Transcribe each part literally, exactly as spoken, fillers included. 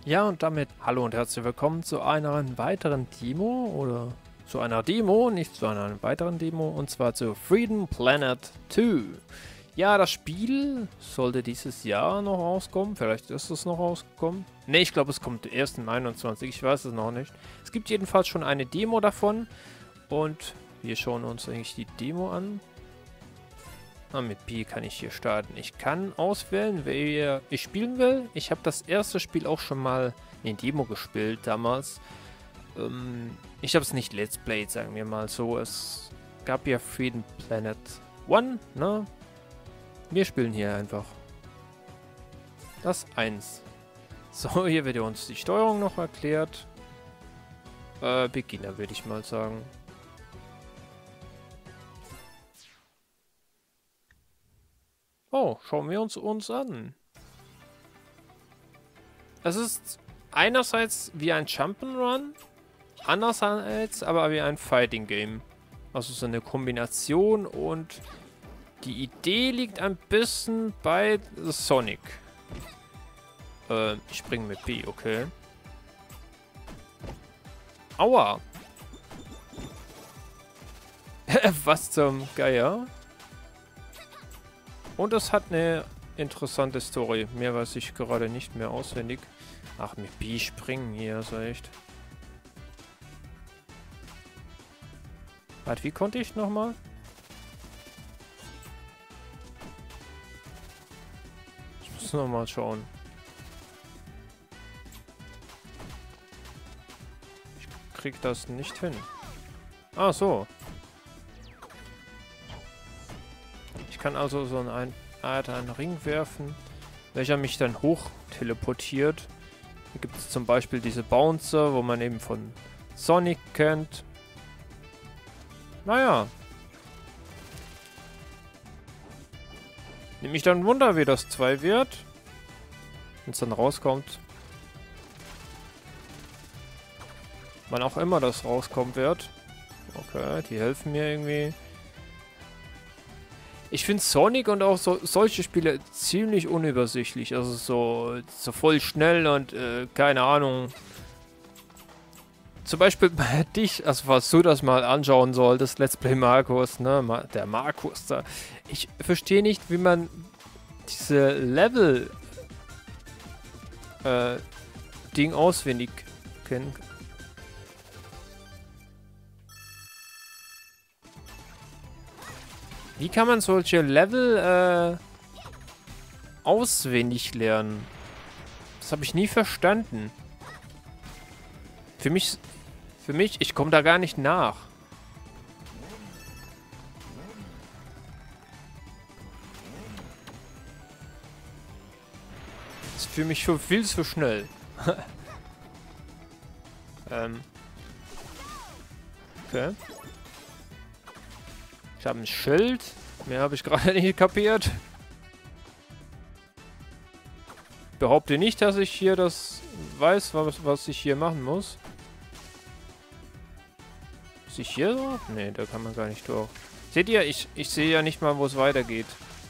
Ja, und damit hallo und herzlich willkommen zu einer weiteren Demo oder zu einer Demo, nicht zu einer weiteren Demo, und zwar zu Freedom Planet zwei. Ja, das Spiel sollte dieses Jahr noch rauskommen, vielleicht ist es noch rausgekommen. Ne, ich glaube, es kommt erst im einundzwanzig, ich weiß es noch nicht. Es gibt jedenfalls schon eine Demo davon und wir schauen uns eigentlich die Demo an. Ah, mit B kann ich hier starten. Ich kann auswählen, wer ich spielen will. Ich habe das erste Spiel auch schon mal in Demo gespielt damals. Ähm, ich habe es nicht Let's Played, sagen wir mal so. Es gab ja Freedom Planet eins, ne? Wir spielen hier einfach das eins. So, hier wird ja uns die Steuerung noch erklärt. Äh, Beginner würde ich mal sagen. Oh, schauen wir uns uns an. Es ist einerseits wie ein Jump'n'Run, andererseits aber wie ein Fighting Game. Also so eine Kombination, und die Idee liegt ein bisschen bei Sonic. Äh, ich springe mit B, okay. Aua! Was zum Geier? Und es hat eine interessante Story. Mehr weiß ich gerade nicht mehr auswendig. Ach, mit B springen hier, so echt. Warte, wie konnte ich nochmal? Ich muss nochmal schauen. Ich krieg das nicht hin. Ah, so. Ich kann also so eine Art einen Ring werfen, welcher mich dann hoch teleportiert. Hier gibt es zum Beispiel diese Bouncer, wo man eben von Sonic kennt. Naja. Nimmt mich dann Wunder, wie das zwei wird. Wenn es dann rauskommt. Wann auch immer das rauskommen wird. Okay, die helfen mir irgendwie. Ich finde Sonic und auch so, solche Spiele ziemlich unübersichtlich. Also so, so voll schnell und äh, keine Ahnung. Zum Beispiel bei dich, also falls du das mal anschauen solltest, Let's Play Markus, ne? Der Markus da. Ich verstehe nicht, wie man diese Level äh, Ding auswendig kennen kann. Wie kann man solche Level äh, auswendig lernen? Das habe ich nie verstanden. Für mich, für mich, ich komme da gar nicht nach. Das ist für mich schon viel zu schnell. ähm. Okay. Ich habe ein Schild. Mehr habe ich gerade nicht kapiert. Behaupte nicht, dass ich hier das weiß, was, was ich hier machen muss. Ist ich hier so? Ne, da kann man gar nicht durch. Seht ihr? Ich, ich sehe ja nicht mal, wo es weitergeht.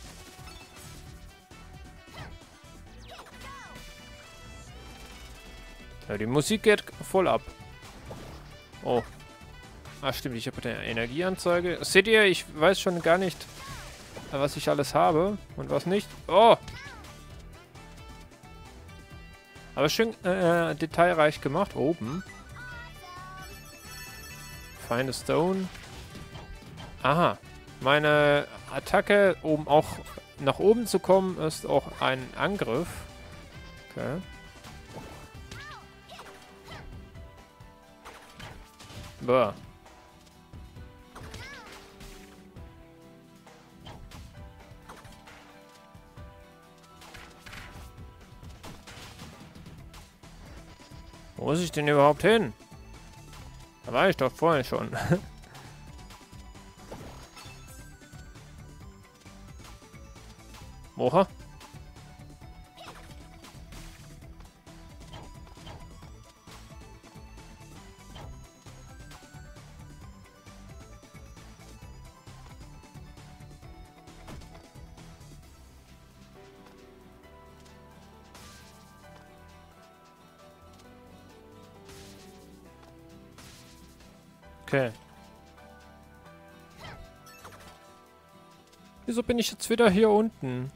Ja, die Musik geht voll ab. Oh. Ah, stimmt, ich habe eine Energieanzeige. Seht ihr, ich weiß schon gar nicht, was ich alles habe und was nicht. Oh! Aber schön äh, detailreich gemacht. Oben. Find a Stone. Aha. Meine Attacke, um auch nach oben zu kommen, ist auch ein Angriff. Okay. Boah. Wo muss ich denn überhaupt hin? Da war ich doch vorhin schon. Oha. Okay. Wieso bin ich jetzt wieder hier unten?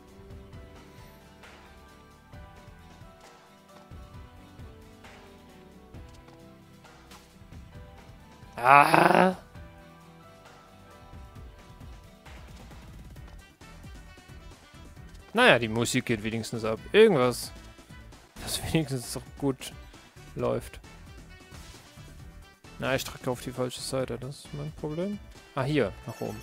Ah! Naja, die Musik geht wenigstens ab. Irgendwas, das wenigstens doch gut läuft. Na, ich drücke auf die falsche Seite. Das ist mein Problem. Ah, hier, nach oben.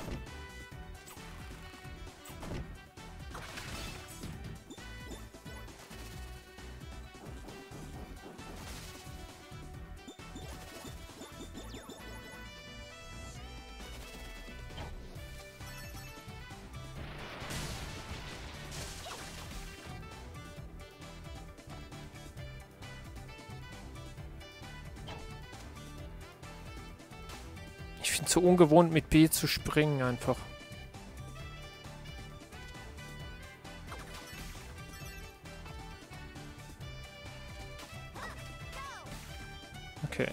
Ich finde es so ungewohnt, mit B zu springen einfach. Okay.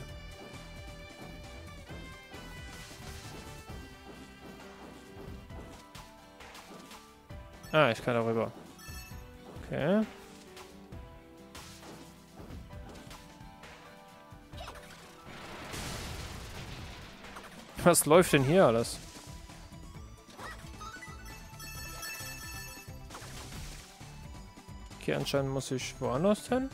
Ah, ich kann darüber. Okay. Was läuft denn hier alles? Okay, anscheinend muss ich woanders hin.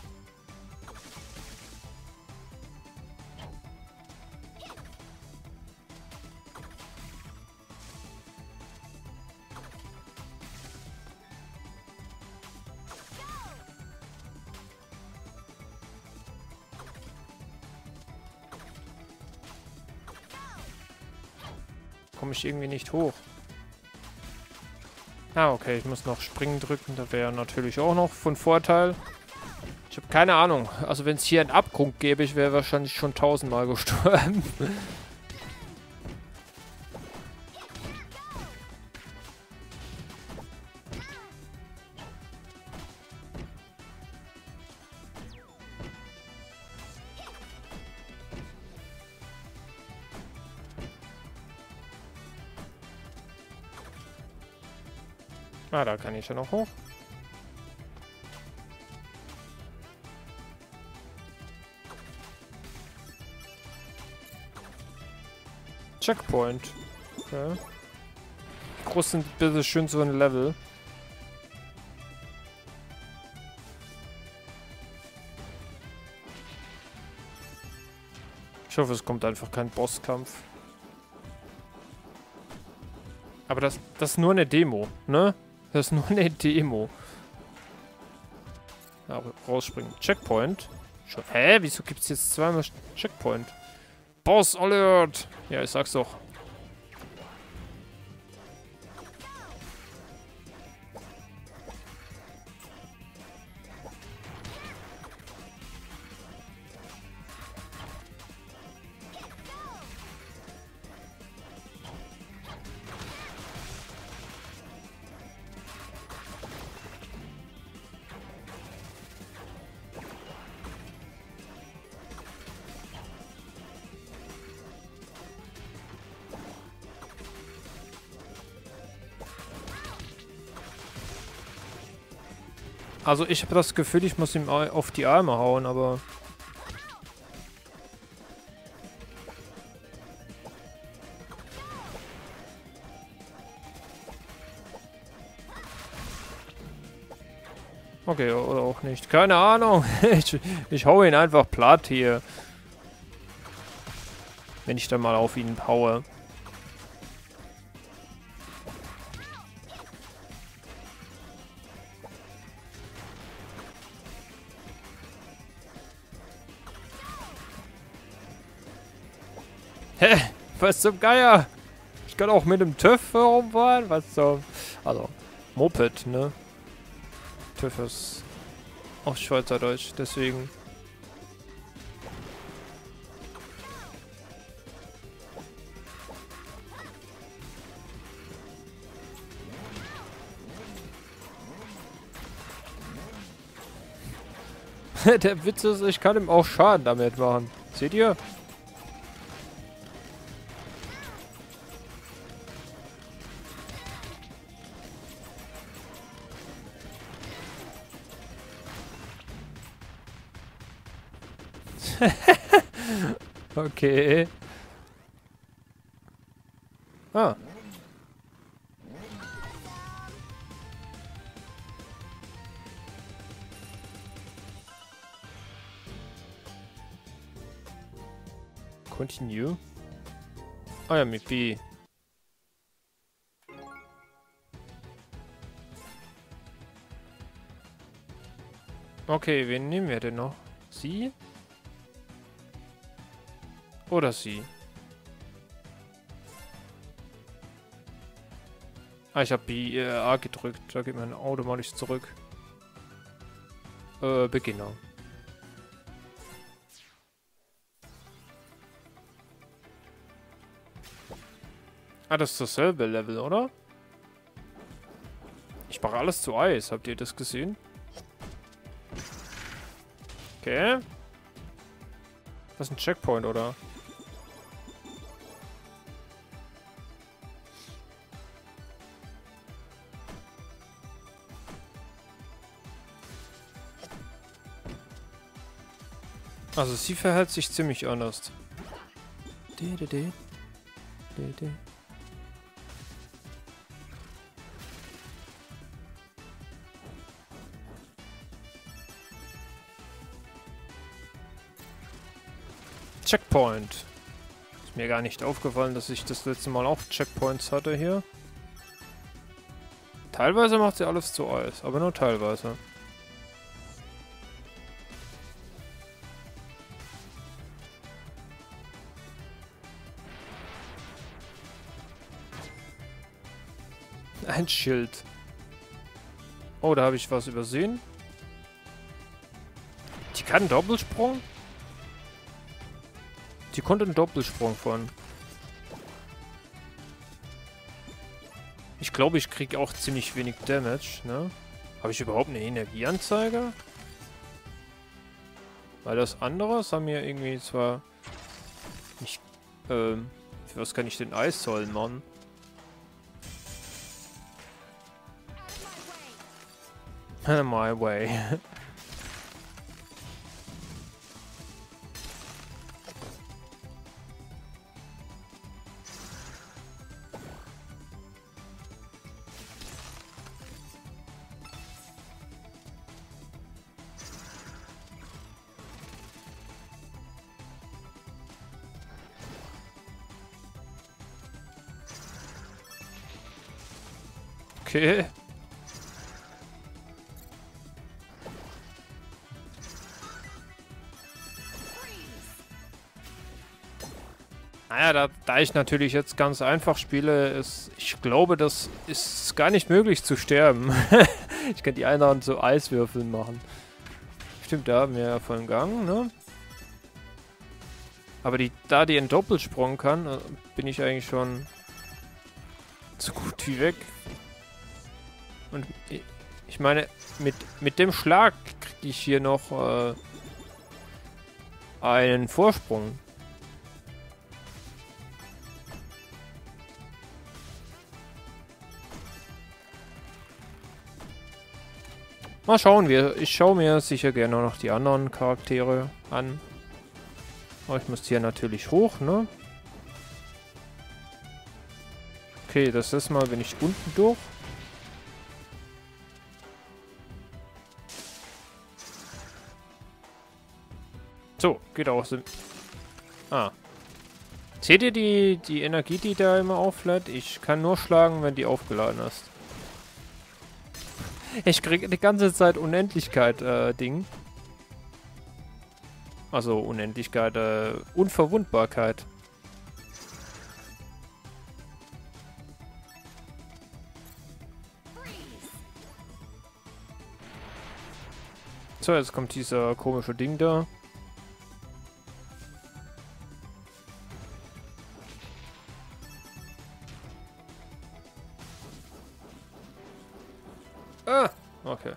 Komme ich irgendwie nicht hoch. Ah, okay, ich muss noch springen drücken. Das wäre natürlich auch noch von Vorteil. Ich habe keine Ahnung. Also wenn es hier einen Abgrund gäbe, ich wäre wahrscheinlich schon tausendmal gestorben. Ah, da kann ich ja noch hoch. Checkpoint. Okay. Groß sind bitte schön so ein Level. Ich hoffe, es kommt einfach kein Bosskampf. Aber das, das ist nur eine Demo, ne? Das ist nur eine Demo. Ja, rausspringen. Checkpoint. Schon. Hä? Wieso gibt es jetzt zweimal Checkpoint? Boss Alert! Ja, ich sag's doch. Also ich habe das Gefühl, ich muss ihm auf die Arme hauen, aber... Okay, oder auch nicht. Keine Ahnung. ich, ich hau ihn einfach platt hier. Wenn ich dann mal auf ihn haue. Hä? Was zum Geier? Ich kann auch mit dem TÜV herumfahren? Was so? Also, Moped, ne? TÜV ist auch Schweizerdeutsch, deswegen. Der Witz ist, ich kann ihm auch Schaden damit machen. Seht ihr? Okay. Ah. Continue. Ah ja, mit B. Okay, wen nehmen wir denn noch? Sie? Oder sie? Ah, ich habe B, äh, A gedrückt. Da geht man automatisch zurück. Äh, Beginner. Ah, das ist dasselbe Level, oder? Ich mache alles zu Eis. Habt ihr das gesehen? Okay. Das ist ein Checkpoint, oder? Also sie verhält sich ziemlich anders. De, de, de. De, de. Checkpoint. Ist mir gar nicht aufgefallen, dass ich das letzte Mal auch Checkpoints hatte hier. Teilweise macht sie alles zu Eis, aber nur teilweise. Ein Schild. Oh, da habe ich was übersehen. Die kann einen Doppelsprung? Die konnte einen Doppelsprung von. Ich glaube, ich kriege auch ziemlich wenig Damage, ne? Habe ich überhaupt eine Energieanzeige? Weil das andere, das haben mir irgendwie zwar nicht... Ähm, für was kann ich denn Eissäulen machen? My way. Okay. Naja, da, da ich natürlich jetzt ganz einfach spiele, ist, ich glaube, das ist gar nicht möglich zu sterben. Ich kann die einen so Eiswürfeln machen. Stimmt, da haben wir ja von Gang, ne? Aber die, da die einen Doppelsprung kann, bin ich eigentlich schon so gut wie weg. Und ich meine, mit, mit dem Schlag kriege ich hier noch äh, einen Vorsprung. Mal schauen wir. Ich schaue mir sicher gerne noch die anderen Charaktere an. Aber ich muss hier natürlich hoch, ne? Okay, das ist mal, wenn ich unten durch. So, geht auch so. Ah. Seht ihr die, die Energie, die da immer auflädt? Ich kann nur schlagen, wenn die aufgeladen ist. Ich kriege die ganze Zeit Unendlichkeit, äh, Ding. Also Unendlichkeit, äh, Unverwundbarkeit. So, jetzt kommt dieser komische Ding da. Ah, okay.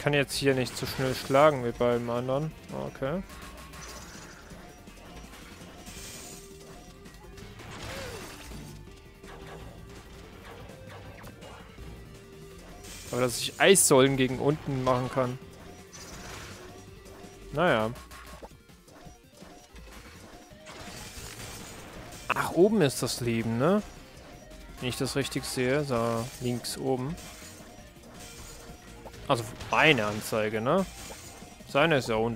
kann jetzt hier nicht so schnell schlagen wie beim anderen. Okay. Aber dass ich Eissäulen gegen unten machen kann. Naja. Ach, oben ist das Leben, ne? Wenn ich das richtig sehe. So, links oben. Also meine Anzeige, ne? Seine ist ja unten.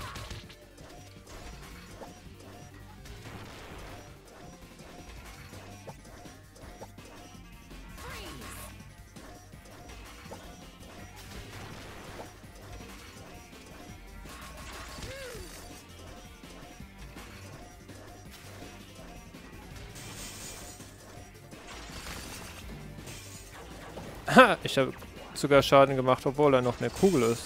Ha, ich habe sogar Schaden gemacht, obwohl er noch eine Kugel ist.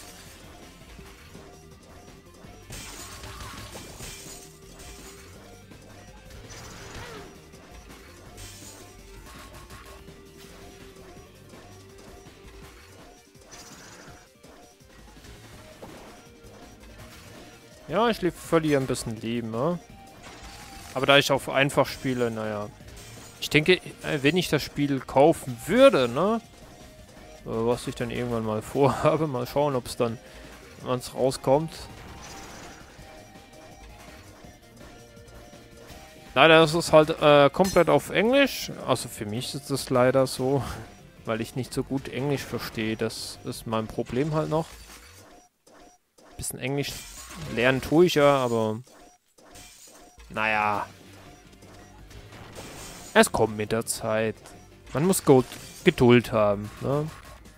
Ja, ich verliere ein bisschen Leben, ne? Aber da ich auf einfach spiele, naja. Ich denke, wenn ich das Spiel kaufen würde, ne? Was ich dann irgendwann mal vorhabe. Mal schauen, ob es dann, wenn es rauskommt. Leider ist es halt äh, komplett auf Englisch. Also für mich ist es leider so, weil ich nicht so gut Englisch verstehe. Das ist mein Problem halt noch. Bisschen Englisch lernen tue ich ja, aber naja. Es kommt mit der Zeit. Man muss Go- Geduld haben, ne?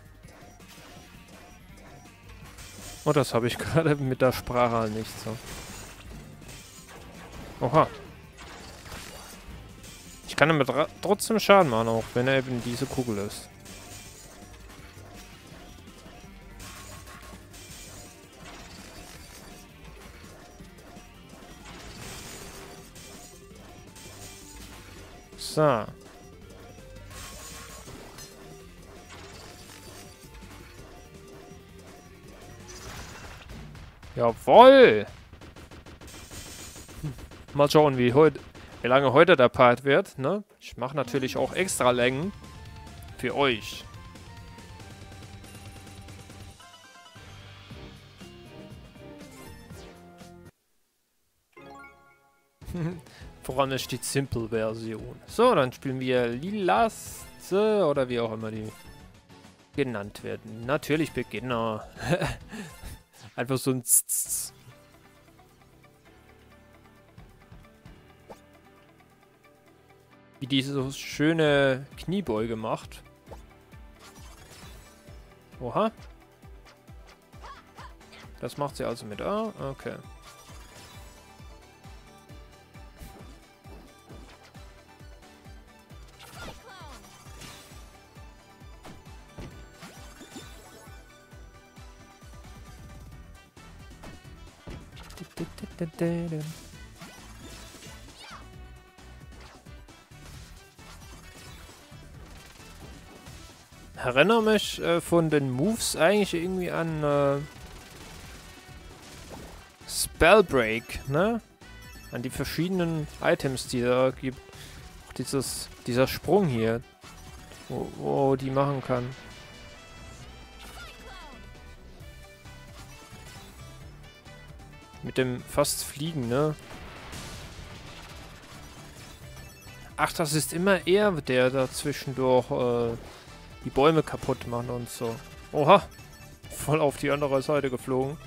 Und das habe ich gerade mit der Sprache halt nicht so. Oha. Ich kann damit trotzdem Schaden machen, auch wenn er eben diese Kugel ist. So. Jawoll! Mal schauen, wie, heut, wie lange heute der Part wird, ne? Ich mache natürlich auch extra Längen für euch. Voran ist die Simple-Version. So, dann spielen wir Lilaste oder wie auch immer die genannt werden. Natürlich Beginner. Einfach so ein Z. Wie diese so schöne Kniebeuge macht. Oha. Das macht sie also mit A. Okay. Erinnere mich äh, von den Moves eigentlich irgendwie an äh, Spellbreak, ne? An die verschiedenen Items, die da gibt. Auch dieses, dieser Sprung hier, wo, wo die machen kann. Mit dem fast Fliegen, ne? Ach, das ist immer er, der da zwischendurch äh, die Bäume kaputt macht und so. Oha! Voll auf die andere Seite geflogen.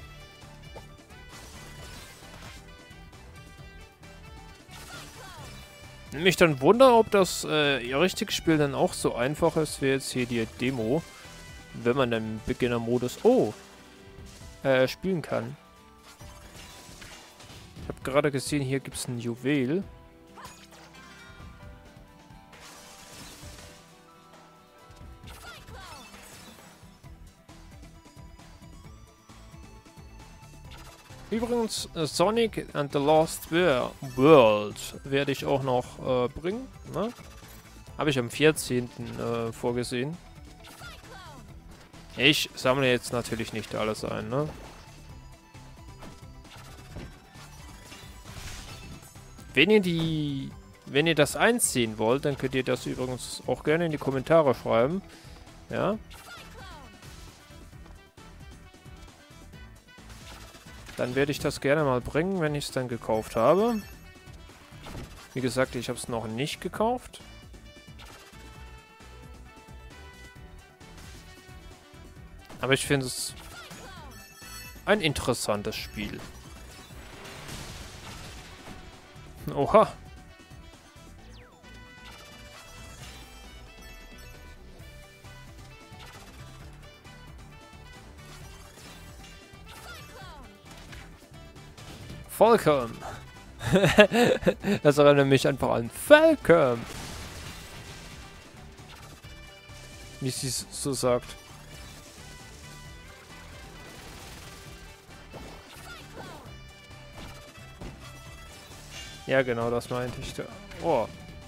Mich dann wundern, ob das äh, richtig Spiel dann auch so einfach ist, wie jetzt hier die Demo. Wenn man im Beginner-Modus oh, äh, spielen kann. Ich habe gerade gesehen, hier gibt es ein Juwel. Übrigens, äh, Sonic and the Lost World werde ich auch noch äh, bringen. Ne? Habe ich am vierzehnten Äh, vorgesehen. Ich sammle jetzt natürlich nicht alles ein, ne? Wenn ihr die... Wenn ihr das einziehen wollt, dann könnt ihr das übrigens auch gerne in die Kommentare schreiben. Ja. Dann werde ich das gerne mal bringen, wenn ich es dann gekauft habe. Wie gesagt, ich habe es noch nicht gekauft. Aber ich finde es ein interessantes Spiel. Oha. Falcon. Das erinnert mich einfach an Falcon. Wie sie es so sagt. Ja, genau, das meinte ich da. Oh.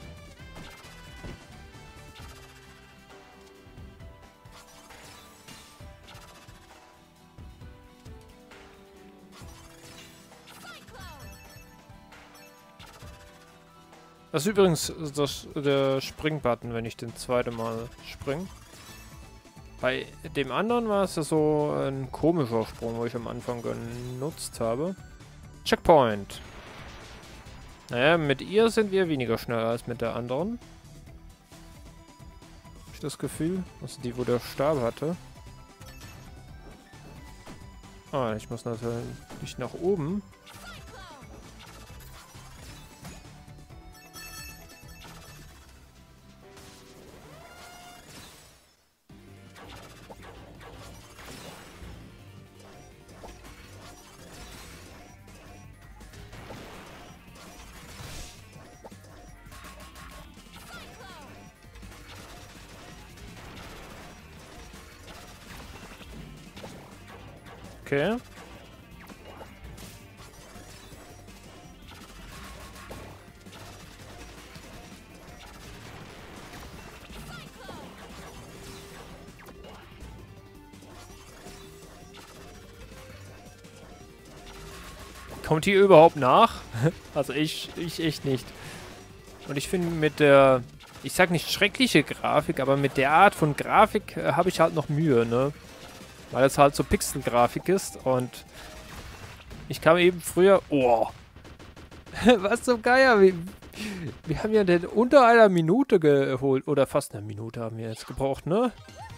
Das ist übrigens das, der Springbutton, wenn ich den zweiten Mal springe. Bei dem anderen war es ja so ein komischer Sprung, wo ich am Anfang genutzt habe. Checkpoint. Naja, mit ihr sind wir weniger schnell als mit der anderen. Hab ich das Gefühl? Also die, wo der Stab hatte. Ah, ich muss natürlich nach oben. Okay. Kommt hier überhaupt nach? Also ich, ich echt nicht. Und ich finde mit der, ich sag nicht schreckliche Grafik, aber mit der Art von Grafik äh, habe ich halt noch Mühe, ne? Weil es halt so Pixel-Grafik ist und ich kam eben früher... Oh! Was zum Geier? Wir, wir haben ja den unter einer Minute geholt. Oder fast eine Minute haben wir jetzt gebraucht, ne?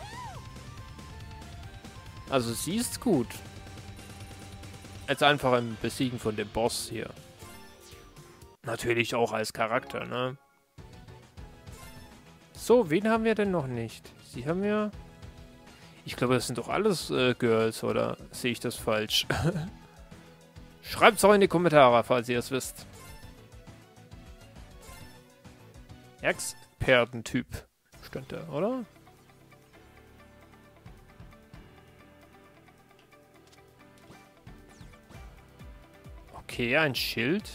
Also sie ist gut. Jetzt einfach im Besiegen von dem Boss hier. Natürlich auch als Charakter, ne? So, wen haben wir denn noch nicht? Sie haben ja... Ich glaube, das sind doch alles äh, Girls, oder sehe ich das falsch? Schreibt es auch in die Kommentare, falls ihr es wisst. Expertentyp stand da, oder? Okay, ein Schild.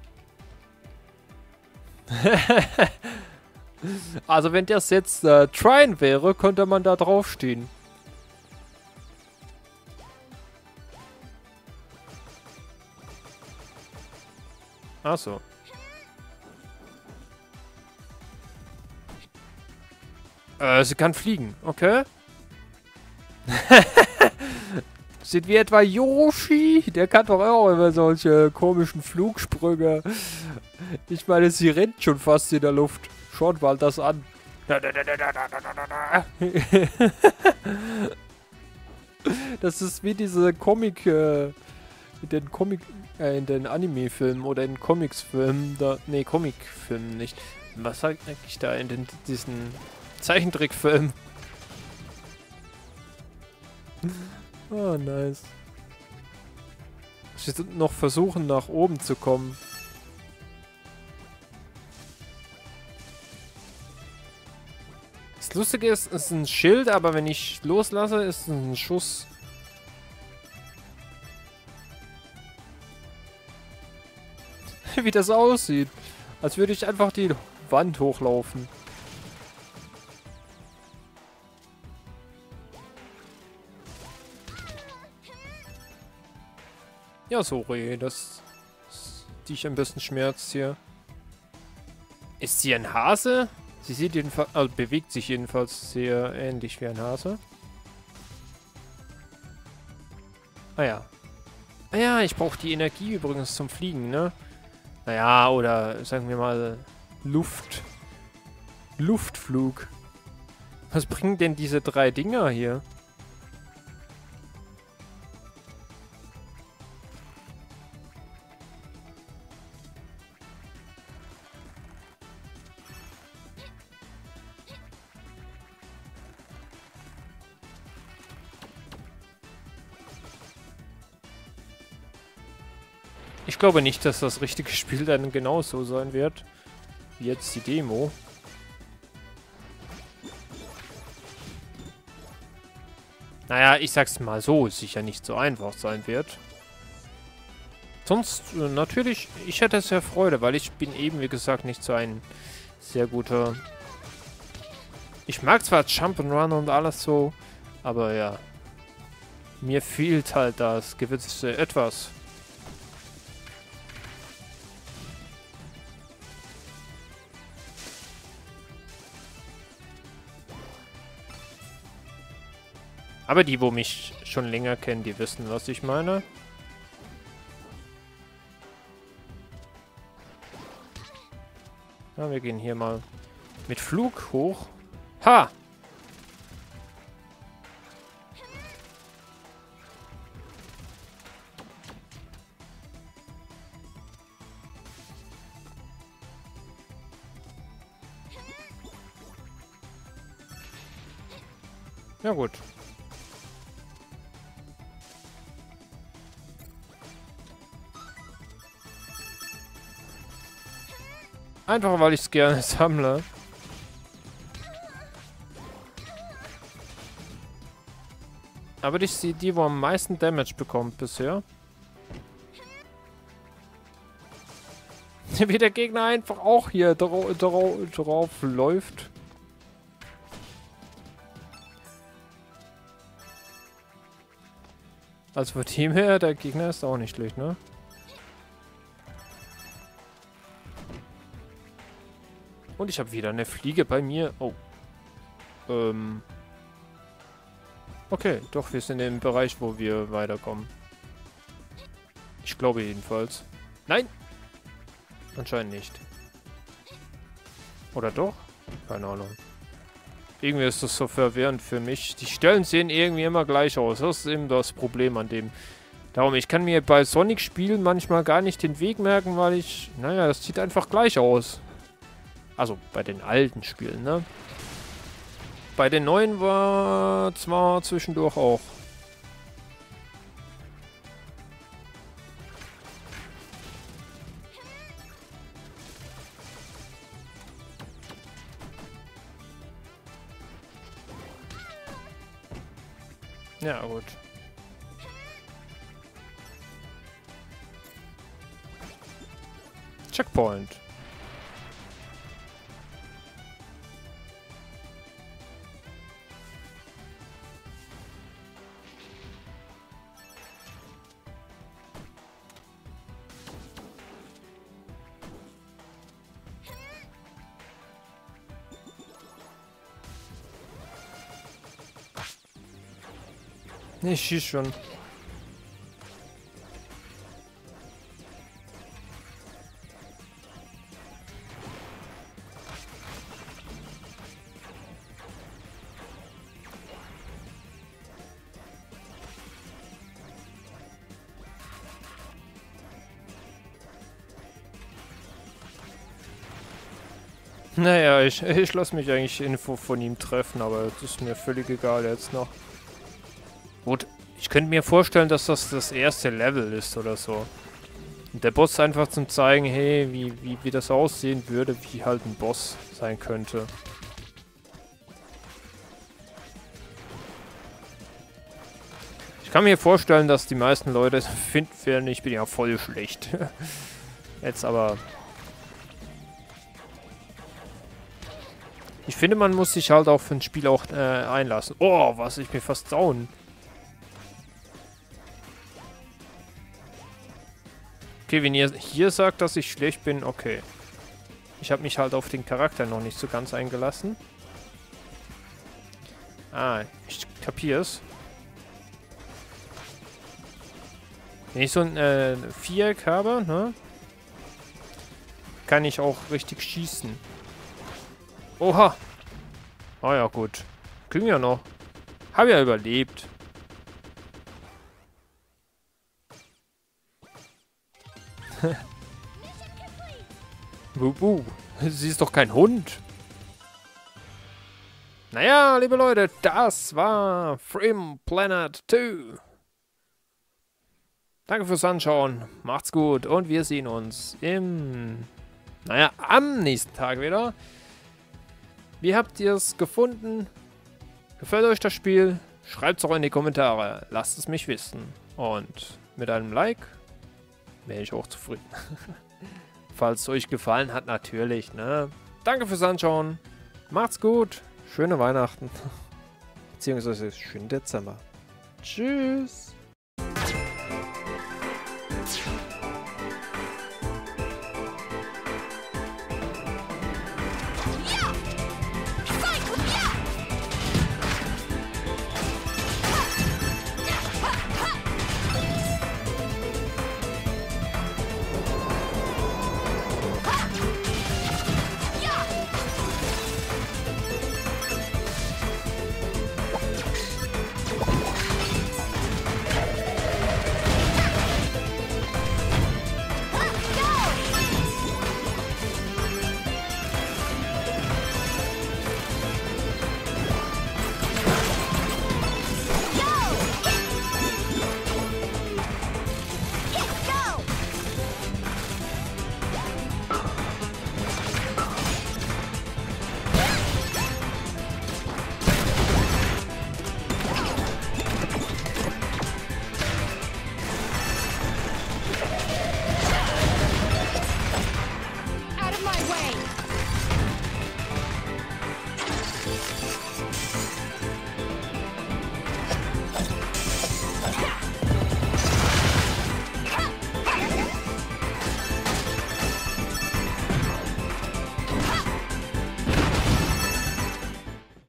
Also wenn das jetzt äh, Trine wäre, könnte man da draufstehen. Ach so. Äh, sie kann fliegen, okay. Sind wir etwa Yoshi? Der kann doch auch immer solche komischen Flugsprünge. Ich meine, sie rennt schon fast in der Luft. Schaut mal das an. Das ist wie diese Comic, äh, in den Comic, äh, in den Anime-Filmen oder in Comics-Filmen, da, nee, Comic-Filmen nicht. Was sagt eigentlich da in den, diesen Zeichentrickfilmen? Oh, nice. Ich muss noch versuchen, nach oben zu kommen. Das Lustige ist, es ist ein Schild, aber wenn ich loslasse, ist es ein Schuss. Wie das aussieht. Als würde ich einfach die Wand hochlaufen. Ja, sorry, das dich ein bisschen schmerzt hier. Ist sie ein Hase? Sie sieht jedenfalls, also bewegt sich jedenfalls sehr ähnlich wie ein Hase. Ah ja. Ah ja, ich brauche die Energie übrigens zum Fliegen, ne? Naja, oder sagen wir mal Luft. Luftflug. Was bringen denn diese drei Dinger hier? Ich glaube nicht, dass das richtige Spiel dann genauso sein wird, wie jetzt die Demo. Naja, ich sag's mal so, sicher nicht so einfach sein wird. Sonst, äh, natürlich, ich hätte sehr Freude, weil ich bin eben, wie gesagt, nicht so ein sehr guter... Ich mag zwar Jump'n'Run und alles so, aber ja, mir fehlt halt das gewisse Etwas. Aber die, wo mich schon länger kennen, die wissen, was ich meine. Ja, wir gehen hier mal mit Flug hoch. Ha! Ja gut. Einfach, weil ich es gerne sammle. Aber das ist die, die, wo am meisten Damage bekommt bisher. Wie der Gegner einfach auch hier drau drau drauf läuft. Also von dem her, der Gegner ist auch nicht schlecht, ne? Und ich habe wieder eine Fliege bei mir. Oh. Ähm. Okay, doch, wir sind im Bereich, wo wir weiterkommen. Ich glaube jedenfalls. Nein! Anscheinend nicht. Oder doch? Keine Ahnung. Irgendwie ist das so verwirrend für mich. Die Stellen sehen irgendwie immer gleich aus. Das ist eben das Problem an dem. Darum, ich kann mir bei Sonic-Spielen manchmal gar nicht den Weg merken, weil ich... Naja, das sieht einfach gleich aus. Also, bei den alten Spielen, ne? Bei den neuen war zwar zwischendurch auch. Ja, gut. Checkpoint. Ich schieß schon. Naja, ich, ich lasse mich eigentlich Info von ihm treffen, aber das ist mir völlig egal jetzt noch. Gut, ich könnte mir vorstellen, dass das das erste Level ist oder so. Und der Boss einfach zum zeigen, hey, wie, wie, wie das aussehen würde, wie halt ein Boss sein könnte. Ich kann mir vorstellen, dass die meisten Leute finden werden, ich bin ja voll schlecht. Jetzt aber... Ich finde, man muss sich halt auch für ein Spiel auch äh, einlassen. Oh, was, ich mir fast down. Okay, wenn ihr hier sagt, dass ich schlecht bin, okay. Ich habe mich halt auf den Charakter noch nicht so ganz eingelassen. Ah, ich kapier's. Wenn ich so ein äh, Viereck habe, ne? Kann ich auch richtig schießen. Oha! Ah ja, gut. Ging ja noch. Hab ja überlebt. Bubu, sie ist doch kein Hund. Naja, liebe Leute, das war Freedom Planet zwei. Danke fürs Anschauen. Macht's gut und wir sehen uns im, naja, am nächsten Tag wieder. Wie habt ihr es gefunden? Gefällt euch das Spiel? Schreibt es auch in die Kommentare. Lasst es mich wissen. Und mit einem Like wäre ich auch zufrieden. Falls es euch gefallen hat, natürlich, ne? Danke fürs Anschauen. Macht's gut. Schöne Weihnachten. Beziehungsweise schönen Dezember. Tschüss.